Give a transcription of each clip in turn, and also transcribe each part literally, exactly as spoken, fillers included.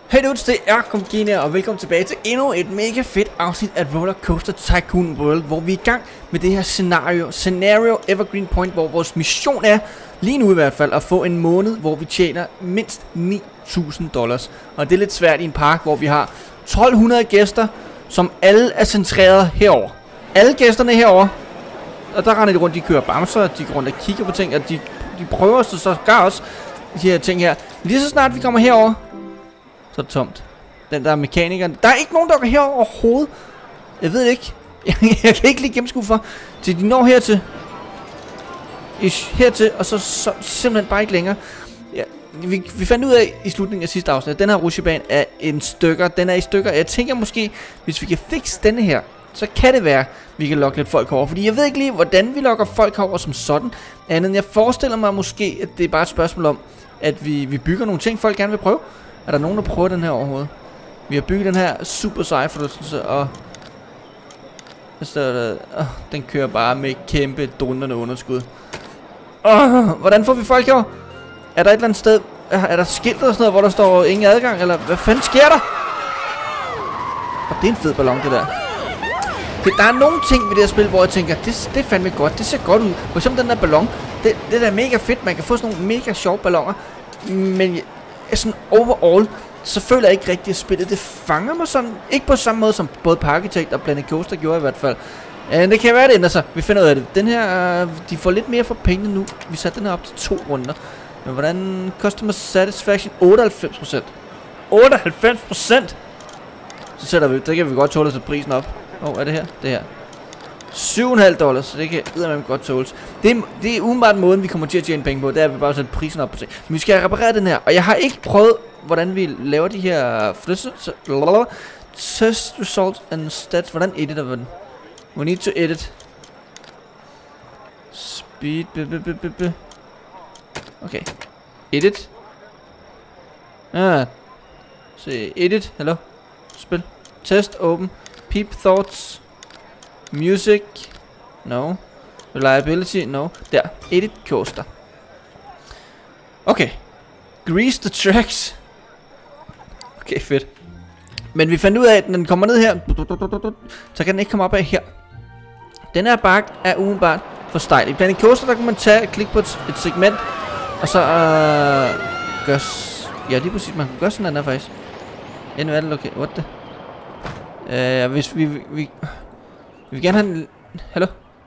Hey dudes, det er Komgenia, og velkommen tilbage til endnu et mega fedt afsnit af Roller Coaster Tycoon World, hvor vi er i gang med det her scenario, Scenario Evergreen Point, hvor vores mission er, lige nu i hvert fald, at få en måned, hvor vi tjener mindst ni tusind dollars. Og det er lidt svært i en park, hvor vi har tolv hundrede gæster, som alle er centreret herover. Alle gæsterne herover, og der render de rundt, de kører bamser, de går rundt og kigger på ting, og de, de prøver så så gør også de her ting her. Lige så snart vi kommer herover, så er det tomt. Den der mekanikeren. Der er ikke nogen, der går herover overhovedet. Jeg ved ikke. Jeg kan ikke lige gennemskue for. Til de når hertil. Ish, hertil. Og så, så simpelthen bare ikke længere. Ja, vi, vi fandt ud af i slutningen af sidste afsnit, at den her rutsjebane er en stykker. Den er i stykker. Jeg tænker måske, hvis vi kan fikse denne her, så kan det være, vi kan lokke lidt folk over. Fordi jeg ved ikke lige, hvordan vi lokker folk over som sådan. Andet end jeg forestiller mig måske, at det er bare et spørgsmål om, at vi, vi bygger nogle ting, folk gerne vil prøve. Er der nogen, der prøver den her overhovedet? Vi har bygget den her super seje forlystelse, og så, øh, den kører bare med kæmpe dundrende underskud. Åh, hvordan får vi folk her? Er der et eller andet sted? Er, er der skilt eller sådan noget, hvor der står ingen adgang? Eller hvad fanden sker der? Og det er en fed ballon, det der. Det, der er nogle ting ved det her spil, hvor jeg tænker, det, det er fandme godt. Det ser godt ud. For eksempel den der ballon. Det, det der er mega fedt. Man kan få sådan nogle mega sjove balloner. Men sådan overall, så føler jeg ikke rigtig at spillet. Det fanger mig sådan, ikke på samme måde som både Parkitect og Planet Coaster gjorde i hvert fald. uh, Det kan være, det ændrer sig. Vi finder ud af det. Den her, uh, de får lidt mere for pengene nu. Vi satte den her op til to runder. Men hvordan? Customer satisfaction otteoghalvfems procent. otteoghalvfems procent. Så sætter vi, der kan vi godt tåle at sætte prisen op. Åh, oh, er det her? Det her syv komma fem dollars, så det kan eddermame godt tåles. Det er, det er umiddelbart måden, vi kommer til at tjene penge på. Det er, at vi bare sætter prisen op på ting. Men vi skal reparere den her. Og jeg har ikke prøvet, hvordan vi laver de her flytter. Test result and stats. Hvordan editer vi den? We need to edit. Speed. Okay. Edit. Ah. Se, edit. Hello. Spil. Test, open. Peep thoughts. Music. No. Reliability. No. Der. Edit coaster. Okay. Grease the tracks. Okay, fedt. Men vi fandt ud af, at når den kommer ned her, så kan den ikke komme op af her. Den her bakke er umiddelbart for stejl. I Planet Coaster, der kan man tage og klikke på et, et segment, og så øh, gør... Ja, lige præcis. Man kan gøre sådan der faktisk. Endnu er det okay. What the? Øh, hvis vi... vi, vi Vi vil gerne have en... Hallo?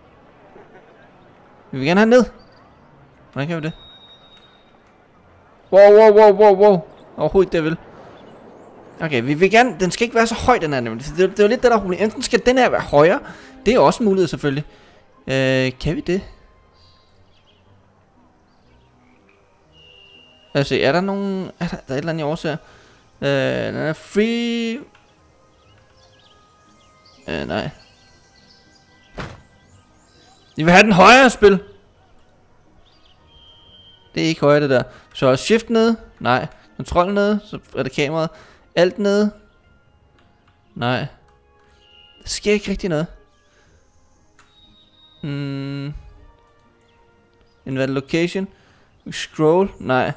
Vi vil gerne have en ned. Hvordan kan vi det? Wow, wow, wow, wow, wow. Overhovedet ikke det, jeg vil. Okay, vi vil gerne... Den skal ikke være så høj, den her nemlig. Det, det er jo lidt det, der er problem. Enten skal den her være højere. Det er også en mulighed, selvfølgelig. Øh, kan vi det? Lad os se, er der nogen... Er der, der er et eller andet, jeg overser? Øh, den er free... Øh, nej. Vi vil have den højere spil. Det er ikke højere det der. Så shift ned. Nej. Kontrol ned. Så er det kameraet. Alt ned. Nej. Der sker ikke rigtig noget. Hmm. Invalid location. We scroll. Nej.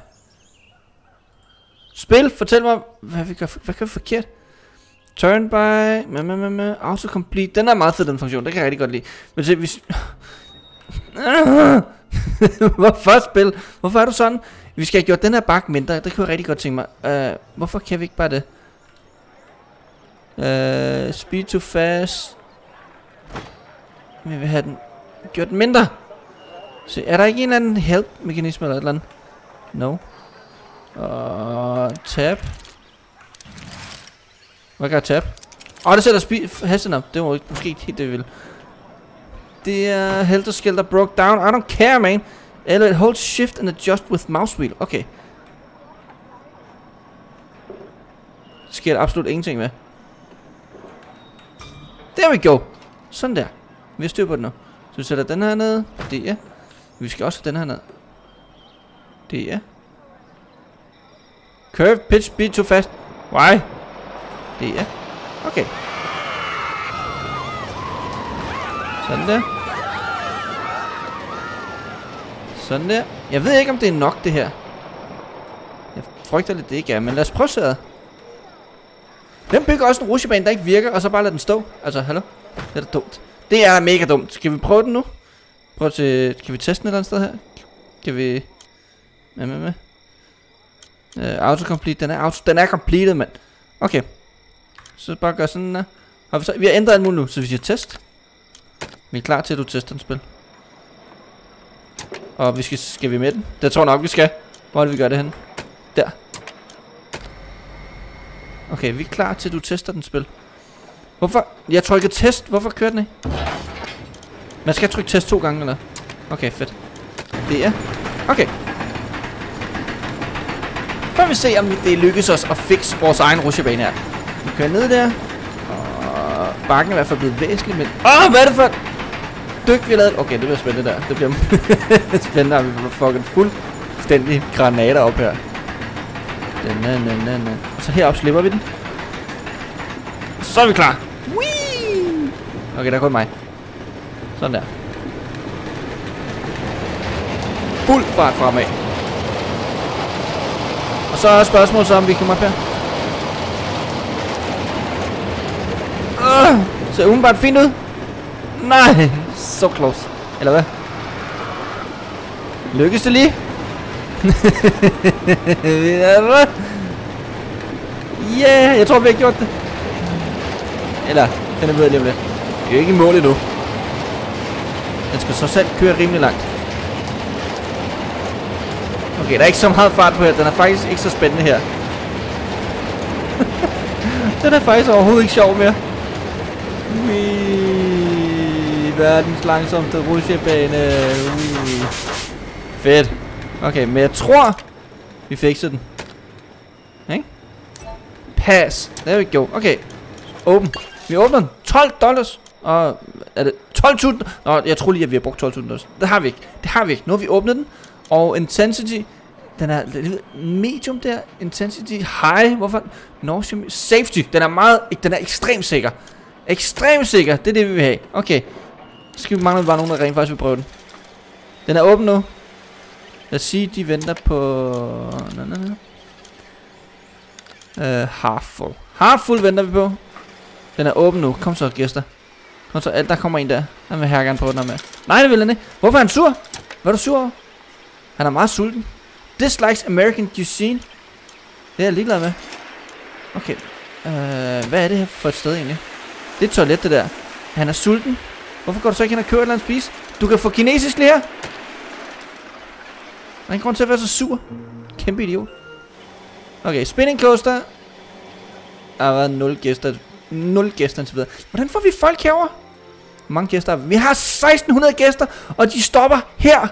Spil. Fortæl mig. Hvad vi gør, hvad gør vi forkert? Turn by. Med, med, med, med. Autocomplete. Den er meget fed, den funktion. Det kan jeg rigtig godt lide. Men se, hvis... Hvorfor spil? Hvorfor er du sådan? Vi skal have gjort den her bakke mindre. Det kunne jeg rigtig godt tænke mig. uh, Hvorfor kan vi ikke bare det? uh, Speed too fast. Vi vil have den gjort den mindre. Se, er der ikke en eller anden help mekanisme eller et eller andet? No. Og uh, tab. Hvad gør tab? Åh, oh, det sætter speed hasten op. Det var måske ikke helt det vi vil. Det er helter skill der broke down. I don't care, man. Eller hold shift and adjust with mouse wheel. Okay. Det sker der absolut ingenting med. There we go. Sådan der. Vi har styr på den nu. Så vi sætter den her ned. Det er. Vi skal også have den her ned. Det er. Curve, pitch, speed too fast. Why? Det er. Okay. Sådan der. Sådan der. Jeg ved ikke, om det er nok, det her. Jeg frygter lidt, det ikke er, men lad os prøve at Hvem bygger også en rushebane, der ikke virker, og så bare lader den stå? Altså, hallo? Det er da dumt. Det er mega dumt. Skal vi prøve den nu? Prøv til... Kan vi teste den et eller andet sted her? Kan vi... Med, med, med. Uh, autocomplete. Den er, auto... den er completed, mand. Okay. Så bare gør sådan der. Har vi, så... vi har ændret alt muligt nu, så vi siger test. Vi er klar til, at du tester den spil. Og vi skal... Skal vi med den? Det tror jeg nok, vi skal. Hvor er det, vi gør det henne? Der. Okay, vi er klar til, at du tester den spil. Hvorfor? Jeg trykker test. Hvorfor kører den ikke? Man skal trykke test to gange, eller? Okay, fedt. Det er... Okay. Før vi se, om det lykkes os at fikse vores egen rushebane her. Vi kører ned der. Og bakken er i hvert fald blevet væsentligt, men... Åh, oh, hvad er det for... Dyk, vi har lavet... Okay, det bliver spændende der. Det bliver spændende, at vi får fucking fuldstændig granater op her. Den, den, den, den. Og så heroppe slipper vi den. Så er vi klar. Whee! Okay, der er kun mig. Sådan der. Fuld fart fremad. Og så er spørgsmålet så, om vi kommer op her. Uh, ser umiddelbart fint ud. Nej, så close. Eller hvad? Lykkes det lige? Yeah, jeg tror vi har gjort det. Eller, finder vi ud af lige om lidt. Vi er jo ikke i mål endnu. Den skal så selv køre rimelig langt. Okay, der er ikke så meget fart på her. Den er faktisk ikke så spændende her. Den er faktisk overhovedet ikke sjov mere. Wee, verdens langsomste rushebane. Wee. Fedt. Okay, men jeg tror vi fikser den. Ikke? Pass. There we go. Okay. Åben. Vi åbner den. tolv dollars. Og er det tolv tusind? Nå, jeg tror lige at vi har brugt tolv tusind dollars. Det har vi ikke. Det har vi ikke. Nu har vi åbnet den. Og intensity, den er medium der. Intensity high. Hvorfor? No, safety. Den er meget, den er ekstremt sikker. Ekstremt sikker. Det er det vi vil have. Okay. Så skal vi mangle bare nogen der rent faktisk vil prøve den. Den er åben nu. Lad os sige, de venter på... Nå, nå, nå. Uh, half full. Half full venter vi på. Den er åben nu. Kom så, gæster. Kom så, der kommer en der. Han vil her gerne prøve den her med. Nej, det vil han ikke. Hvorfor er han sur? Hvad er du sur over? Han er meget sulten. Dislikes American cuisine. Det er jeg ligeglad med. Okay. Uh, hvad er det her for et sted egentlig? Det er et toilet, det der. Han er sulten. Hvorfor går du så ikke hen og køber et eller andet spise? Du kan få kinesisk lige her. Der er ingen grund til at være så sur. Kæmpe idiot. Okay, spinning coaster. Der har været nul gæster. nul gæster indtil videre. Hvordan får vi folk herover? Hvor mange gæster? Vi har seksten hundrede gæster, og de stopper her.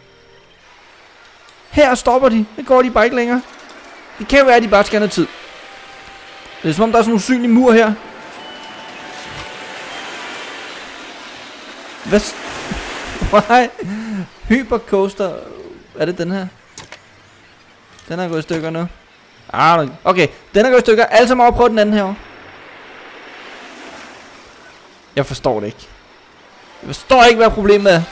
Her stopper de. Det går de bare ikke længere. Det kan jo være, at de bare skal have noget tid. Det er som om, der er sådan en usynlig mur her. Hvad? Why? Hypercoaster. Er det den her? Den er gået i stykker nu. Ah, okay, den er gået i stykker. Alle sammen over at prøve den anden her. Jeg forstår det ikke. Jeg forstår ikke, hvad problemet er.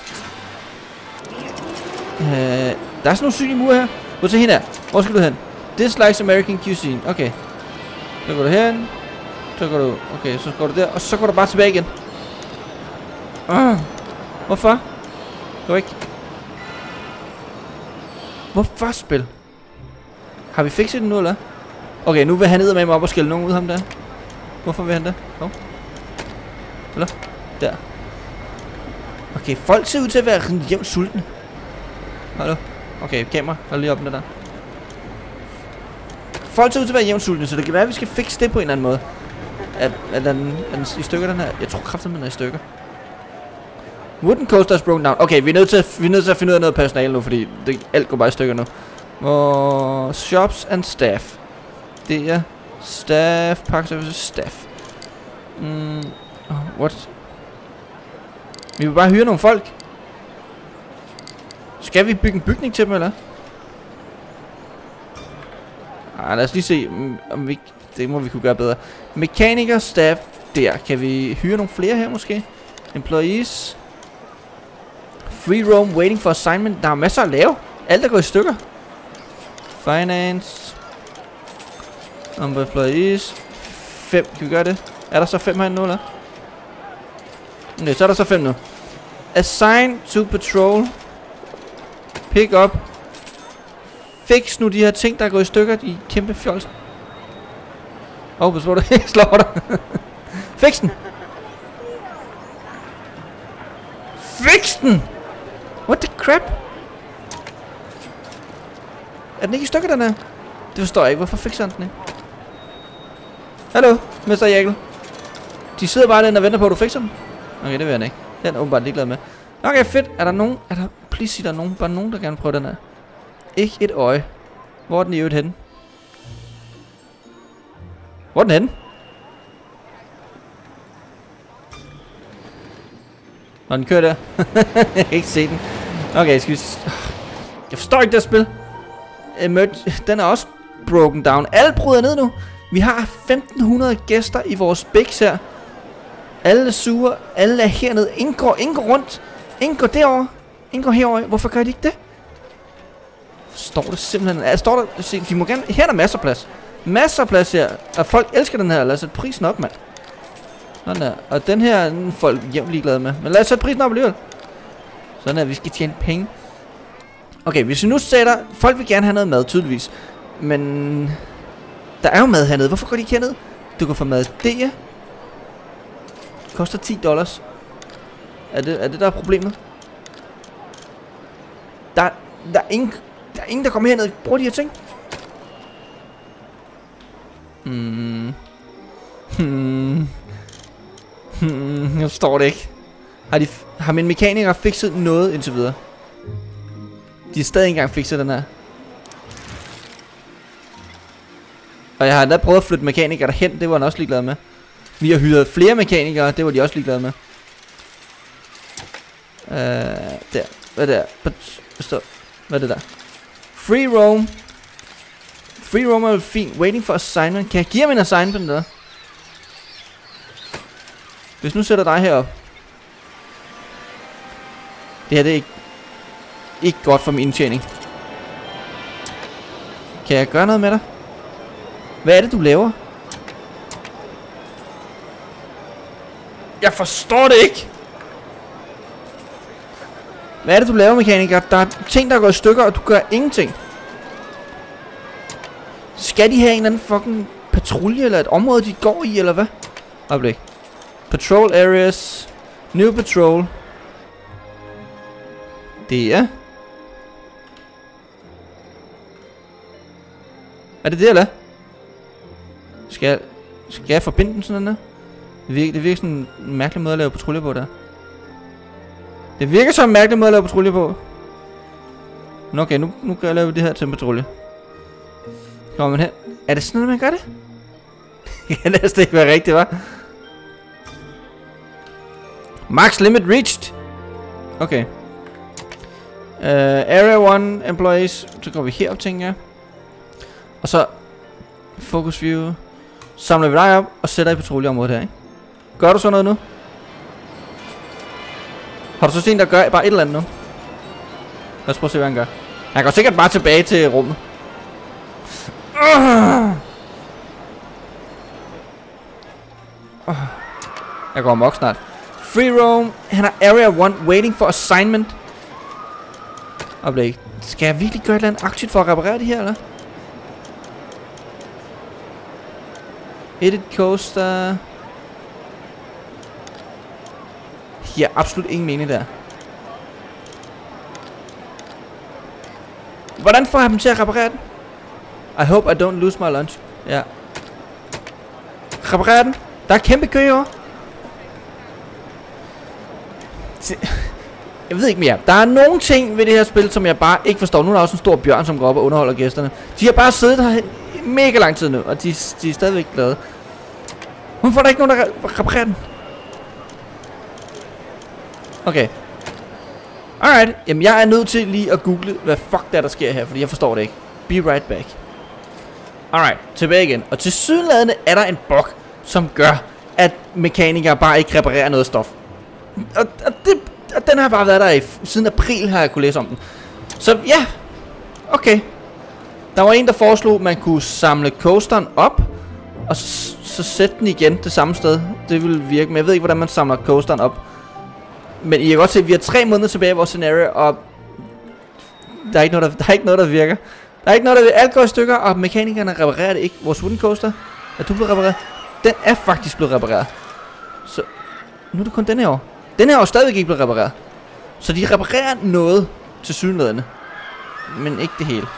Uh, der er sådan nogle synlige mure her. Gå til hende her. Hvor skal du hen? Dislikes American cuisine. Okay. Så går du hen. Så går du... Okay, så går du der. Og så går du bare tilbage igen. Uh, hvorfor? Gå ikke. Hvorfor spil? Har vi fikset den nu, eller? Okay, nu vil han ned med mig op og skælde nogen ud ham der. Hvorfor vil han det? Oh. Eller? Der. Okay, folk ser ud til at være jævnt sultne. Hallo? Okay, kamera. Hold lige op med det der. Folk ser ud til at være jævnt sultne, så det kan være, at vi skal fikse det på en eller anden måde. At, at den, er den i stykker, den her? Jeg tror kraftigt, den er i stykker. Wooden coaster is broken down. Okay, vi er nødt til at, vi er nødt til at finde ud af noget personale nu, fordi det, alt går bare i stykker nu. Og shops and staff. Det er staff, park services, staff. Mm, oh, what? Vi vil bare hyre nogle folk. Skal vi bygge en bygning til dem, eller? Ah, lad os lige se, om vi... Det må vi kunne gøre bedre. Mekaniker, staff, der. Kan vi hyre nogle flere her, måske? Employees. Free roam, waiting for assignment. Der er masser at lave. Alt er gået i stykker. Finance. Number employees. fem. Kan vi gøre det? Er der så fem herinde nu, eller? Okay, så er der så fem nu. Assign to patrol. Pick up. Fix nu de her ting, der er gået i stykker. De kæmpe fjols. Åh, oh, hvor du ikke slår dig. Fix den. Fix den! What the crap? Er den ikke i stykker, den her? Det forstår jeg ikke. Hvorfor fixer den ikke? Hallo, mister Jekyll. De sidder bare derinde og venter på, at du fikser dem. Okay, det vil jeg ikke. Den er åbenbart ligeglad med. Okay, fedt. Er der nogen? Er der... Please sig, der er nogen, bare nogen, der gerne vil prøve den her. Ikke et øje. Hvor er den i øvrigt henne? Hvor er den henne? Når den kører der. Jeg kan ikke se den. Okay, skal vi... Jeg forstår ikke det spil. Emerge... Den er også broken down. Alle bryder ned nu. Vi har femten hundrede gæster i vores bæks her. Alle er sure. Alle er hernede. Ingen går, ingen går rundt. Ingen går derover. Ingen går herover. Hvorfor gør de ikke det? Står det simpelthen... Ja, står der... Se, de må gerne... Her er der masser af plads. Masser af plads her. Og folk elsker den her. Lad os sætte prisen op, mand. Sådan der. Og den her er folk jævnt ligeglade med. Men lad os sætte prisen op alligevel. Sådan der. Vi skal tjene penge. Okay, hvis vi nu sætter... Folk vil gerne have noget mad, tydeligvis. Men... Der er jo mad hernede. Hvorfor går de ikke hernede? Du kan få mad der. Koster ti dollars. Er det, er det der er problemet? Der, der, er ingen, der er ingen, der kommer herned og bruger de her ting. Hmm. Hmm. Hmm. Jeg forstår det ikke. Har, de, har min mekaniker fikset noget indtil videre? De har stadig ikke engang fikset den her. Og jeg har endda prøvet at flytte mekanikere derhen. Det var han også ligeglad med. Vi har hyret flere mekanikere. Det var de også ligeglade med. Uh, der. Hvad er det der? Hvad er det der? Free roam. Free roam er fint. Waiting for assignment. Kan jeg give ham en assignment der? Hvis nu sætter dig herop. Det her det er ikke, ikke godt for min indtjening. Kan jeg gøre noget med dig? Hvad er det du laver? Jeg forstår det ikke. Hvad er det du laver, mekaniker? Der er ting der går i stykker, og du gør ingenting. Skal de have en eller anden fucking patrulje eller et område de går i, eller hvad? Øjeblik. Patrol areas. New patrol. Det er. Er det det eller? Skal jeg, skal jeg forbinde den sådan der? Det virker, det virker sådan en mærkelig måde at lave patrulje på der. Det virker som en mærkelig måde at lave patrulje på. Men okay, nu, nu kan jeg lave det her til en patrulje. Kommer man hen? Er det sådan noget, man gør det? Det kan næsten ikke være rigtigt, hva'? Max limit reached. Okay. Uh, area one employees. Så går vi herop, tænker jeg. Og så focus view. Samler vi dig op og sætter i patruljeområdet her, ikke? Gør du så noget nu? Har du så set, der gør bare et eller andet nu? Lad os prøve at se, hvad han gør. Han går sikkert bare tilbage til rummet. Jeg går amok snart. Free roam. Han har area one waiting for assignment. Oplæg. Skal jeg virkelig gøre et eller andet aktivt for at reparere det her, eller? Edit coaster. Ja, absolut ingen mening der. Hvordan får jeg dem til at reparere den? I hope I don't lose my lunch. Ja. Reparere den. Der er kæmpe kø over. Jeg ved ikke mere. Der er nogle ting ved det her spil, som jeg bare ikke forstår. Nu er der også en stor bjørn, som går op og underholder gæsterne. De har bare siddet her mega lang tid nu, og de, de er stadigvæk glade. Hvorfor er der ikke nogen, der reparerer den? Okay. Alright. Jamen, jeg er nødt til lige at google, hvad fuck der, der sker her, fordi jeg forstår det ikke. Be right back. Alright, tilbage igen. Og til sydenladende er der en bug, som gør, at mekanikere bare ikke reparerer noget stof. Og, og, det, og den har bare været der i siden april, har jeg kunne læse om den. Så ja, okay. Der var en, der foreslog, at man kunne samle coasteren op, og så, så sæt den igen det samme sted. Det vil virke, men jeg ved ikke, hvordan man samler coasteren op. Men I kan godt se, at vi har tre måneder tilbage i vores scenario, og der er ikke noget, der, der, er ikke noget, der virker. Der er ikke noget, der virker. Alt går i stykker, og mekanikerne reparerer det ikke. Vores wooden coaster, er du blevet repareret? Den er faktisk blevet repareret. Så nu er det kun den her år. Den her år er stadigvæk ikke blevet repareret. Så de reparerer noget til synlædende, men ikke det hele.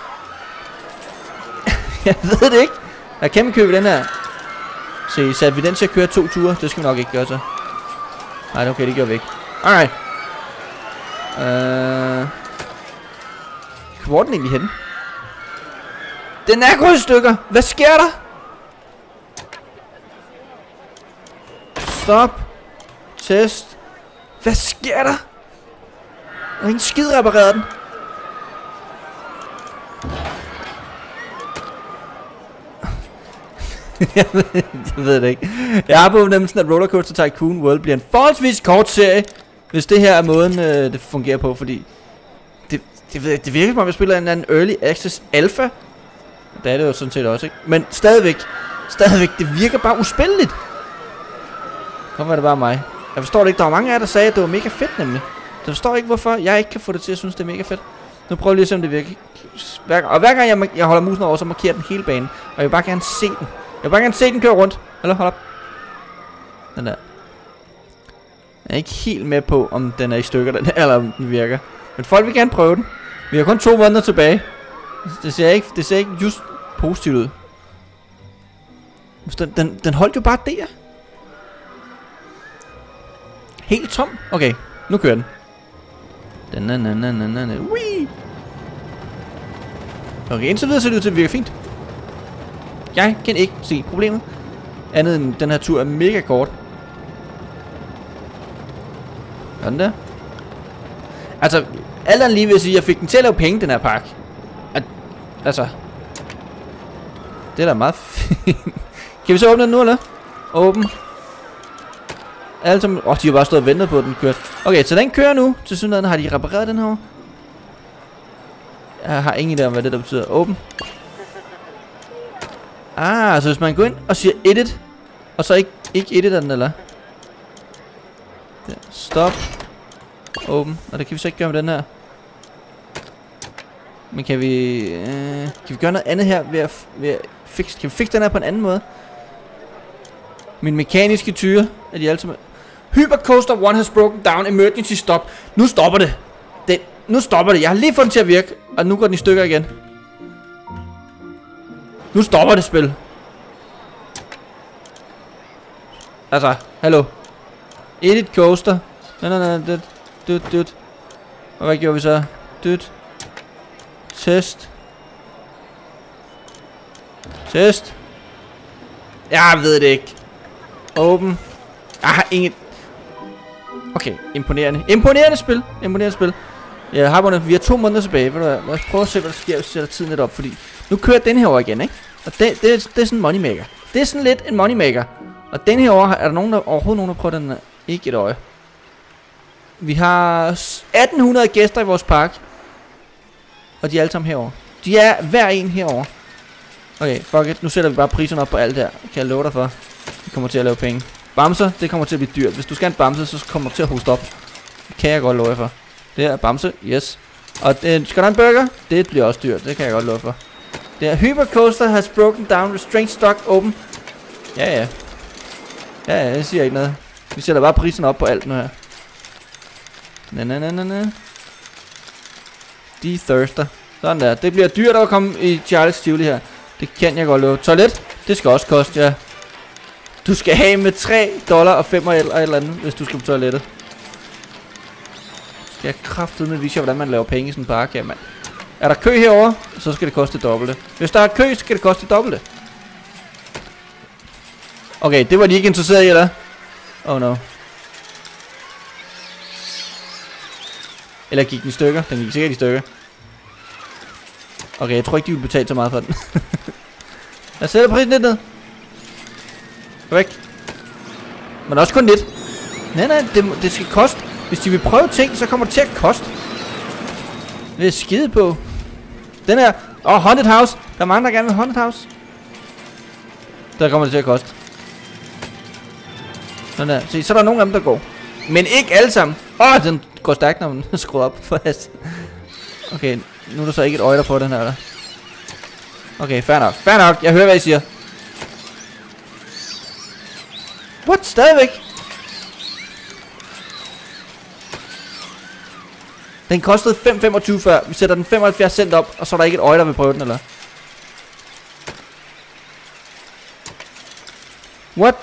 Jeg ved det ikke. Jeg kan købe den her. Se, satte vi den til at køre to ture? Det skal vi nok ikke gøre så. Nej, okay, det gør vi ikke. Alright. Uh, hvor er den egentlig henne? Den er gået i stykker. Hvad sker der? Stop. Test. Hvad sker der? Der er ingen skid repareret den. jeg, ved, jeg ved det ikke. Jeg har på fornemmelsen, at Roller Coaster Tycoon World bliver en forholdsvis kort serie, hvis det her er måden, øh, det fungerer på, fordi det, det, ved, det virker som om, jeg spiller en anden Early Access Alpha. Det er det jo sådan set også, ikke? Men stadigvæk, stadigvæk, det virker bare uspilleligt. Kom, var det bare mig. Jeg forstår det ikke. Der var mange af jer, der sagde, at det var mega fedt, nemlig. Jeg forstår ikke, hvorfor jeg ikke kan få det til at synes, det er mega fedt. Nu prøver jeg lige at se, om det virker. Hver, og hver gang jeg, jeg holder musen over, så markerer den hele banen. Og jeg vil bare gerne se den. Jeg vil bare gerne se den køre rundt. Eller hold op. Den der. Jeg er ikke helt med på, om den er i stykker, den her, eller om den virker. Men folk vil gerne prøve den. Vi har kun to måneder tilbage. Det ser ikke, det ser ikke just positivt ud. Den, den, den holdt jo bare der. Helt tom. Okay, nu kører den. Den na na na na na na. Wee. Okay, indtil videre ser det ud til at virke fint. Jeg kan ikke se problemet. Andet end den her tur er mega kort. Sådan der. Altså, alt andet lige vil sige, at jeg fik den til at lave penge, den her park. At, altså. Det er da meget fint. Kan vi så åbne den nu, eller? Åben. Alle sammen. Åh, oh, de har bare stået og ventet på, at den kørte. Okay, så den kører nu. Til synligheden har de repareret den her. Jeg har ingen idé om, hvad det der betyder. Åben. Ah, så hvis man går ind og siger edit, og så ikke, ikke editer den, eller? Der. Stop. Åben. Og det kan vi så ikke gøre med den her. Men kan vi... Øh, kan vi gøre noget andet her ved at, ved at fikse... Kan vi fikse den her på en anden måde? Min mekaniske tyre. Er de alle sammen... Hypercoaster one has broken down. Emergency stop. Nu stopper det. det. Nu stopper det. Jeg har lige fået den til at virke. Og nu går den i stykker igen. Nu stopper det spil. Altså, hallo. Edit coaster. Nej, nej, nej. Dut, dut, dut. Og hvad gjorde vi så? Dut. Test. Test. Jeg ved det ikke. Open. Jeg har ingen... Okay, imponerende. Imponerende spil. Imponerende spil. Jeg har bundet, vi har to måneder tilbage. Ved du hvad? Lad os prøve at se, hvad der sker, hvis vi sætter tiden lidt op. Fordi nu kører den her over igen, ikke? Og det, det, det er sådan en moneymaker. Det er sådan lidt en moneymaker. Og den her over, er der nogen, der, overhovedet nogen, der prøver den? Ikke et øje. Vi har atten hundrede gæster i vores park. Og de er alle sammen herovre. De er hver en herovre. Okay, fuck it. Nu sætter vi bare priserne op på alt der. Kan jeg love dig for. Vi kommer til at lave penge. Bamser, det kommer til at blive dyrt. Hvis du skal have en bamse, så kommer du til at hoste op. Det kan jeg godt love jer for. Det er bamse, yes. Og øh, skal der en burger? Det bliver også dyrt, det kan jeg godt love for. Det er Hypercoaster has broken down, restraint stock open. Ja, ja. Ja, ja, jeg siger ikke noget. Vi sætter bare prisen op på alt nu her. Na na na na na. De thirster. Sådan der. Det bliver dyrt at komme i Charles Tivoli her. Det kan jeg godt love. Toilet, det skal også koste, ja. Du skal have med tre dollar og fem eller et eller andet, hvis du skal på toilettet. Skal jeg kraftedeme vise jer, hvordan man laver penge i sådan en park her, mand. Er der kø herover, så skal det koste det dobbelte. Hvis der er kø, så skal det koste det dobbelte. Okay, det var de ikke interesseret i, eller? Oh no. Eller gik den i stykker? Den gik sikkert i stykker. Okay, jeg tror ikke, de vil betale så meget for den. Jeg sætter prisen lidt ned. Væk. Men også kun lidt. Nej, nej, det, det skal koste. Hvis de vil prøve ting, så kommer det til at koste. Det er skide på. Den her. Åh, oh, Haunted House. Der er mange, der gerne vil Haunted House. Der kommer det til at koste. Sådan der. Se, så er der nogle af dem, der går. Men ikke alle sammen. Åh, oh, den går stærkt, når man skruer op for hast. Okay, nu er der så ikke et øje på den her, eller? Okay, fair nok. Fair nok. Jeg hører, hvad I siger. What? Stadigvæk? Den kostede fem femogtyve før. Vi sætter den femoghalvfjerds cent op, og så er der ikke et øje, der vil prøve den, eller? What?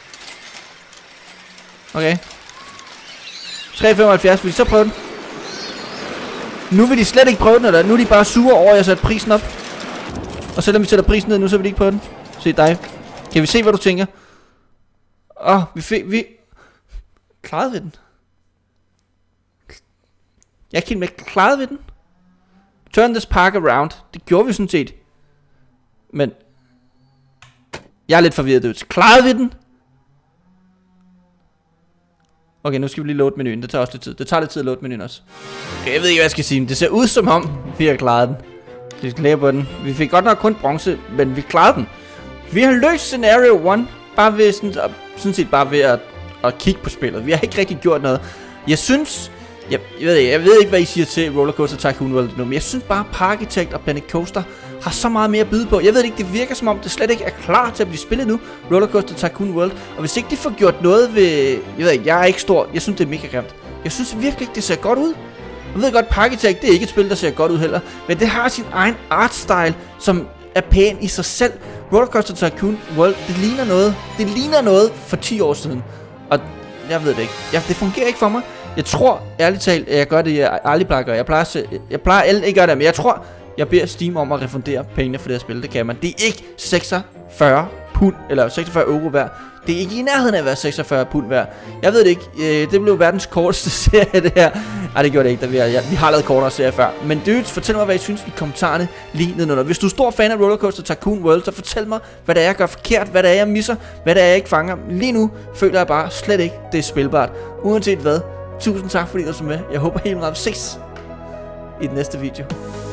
Okay. tre femoghalvfjerds, vil de så prøve den? Nu vil de slet ikke prøve den, eller? Nu er de bare sure over, at jeg sætter prisen op. Og selvom vi sætter prisen ned nu, så vil de ikke prøve den. Se dig. Kan vi se, hvad du tænker? Åh, oh, vi fik... Vi... Klarede vi den? Jeg er ikke helt med. Klarede vi den? Turn this park around. Det gjorde vi sådan set. Men... Jeg er lidt forvirret ud. Klarede vi den? Okay, nu skal vi lige load menuen. Det tager også lidt tid. Det tager lidt tid at load menuen også. Okay, jeg ved ikke, hvad jeg skal sige. Men det ser ud som om, vi har klaret den. Vi skal lære på den. Vi fik godt nok kun bronze, men vi klarede den. Vi har løst scenario et. Bare ved sådan, sådan set bare ved at, at kigge på spillet. Vi har ikke rigtig gjort noget. Jeg synes... Jeg, jeg, ved, ikke, jeg ved ikke, hvad I siger til Rollercoaster Tycoon World nu, men jeg synes bare, Parkitect og Planet Coaster har så meget mere at byde på. Jeg ved ikke, det virker som om, det slet ikke er klar til at blive spillet nu, Rollercoaster Tycoon World. Og hvis ikke de får gjort noget ved... Jeg ved ikke, jeg er ikke stor. Jeg synes, det er mega grimt. Jeg synes virkelig ikke, det ser godt ud. Jeg ved godt, Parkitect, det er ikke et spil, der ser godt ud heller. Men det har sin egen artstyle, som er pæn i sig selv. Rollercoaster Tycoon World, det ligner noget. Det ligner noget for ti år siden. Og jeg ved det ikke. Jeg, det fungerer ikke for mig. Jeg tror, ærligt talt, at jeg gør det, jeg aldrig plejer at gøre. Jeg plejer, at, jeg plejer ikke at gøre det, men jeg tror, jeg beder Steam om at refundere pengene for det her spil. Det kan man. Det er ikke seksogfyrre pund, eller seksogfyrre euro værd. Det er ikke i nærheden af at være seksogfyrre pund værd. Jeg ved det ikke. Det blev verdens korteste serie, det her. Ej, det gjorde det ikke. Da vi, har, ja, vi har lavet kortere serier før. Men dudes, fortæl mig, hvad I synes i kommentarerne lige nedenunder. Hvis du er stor fan af Rollercoaster Tycoon World, så fortæl mig, hvad det er, jeg gør forkert, hvad det er, jeg misser, hvad det er, jeg ikke fanger. Lige nu føler jeg bare slet ikke, det er spilbart. Uanset hvad. Tusind tak fordi du så med. Jeg håber helt meget, vi ses i den næste video.